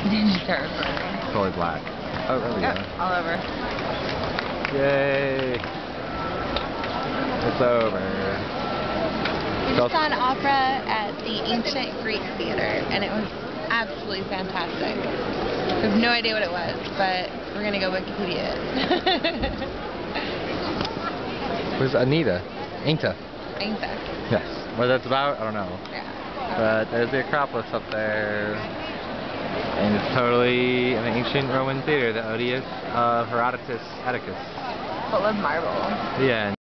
It's totally black. Oh, there we go. All over. Yay! It's over. We just saw an opera at the Ancient Greek Theater, and it was absolutely fantastic. We have no idea what it was, but we're gonna go Wikipedia it. Where's Anita? Ainta. Yes. What that's about, I don't know. Yeah. But there's the Acropolis up there. And it's totally an ancient Roman theater, the Odeus of Herodotus Atticus. Full of marble. Yeah.